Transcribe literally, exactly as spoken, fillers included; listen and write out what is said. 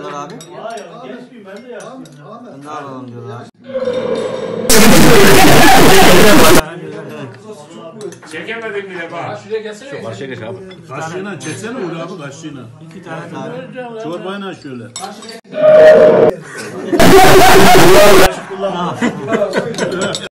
diyorlar abi. Hayır, genç miyim? Ben de yaşlıyım. Ben de alalım diyorlar. Çekemedim bile bak. Şuraya gelsene. Şu Karşıya geç abi. Kaşığıyla çeksene Uğur abi kaşığıyla. İki tane abi. Çorbayla şöyle. Kullanma.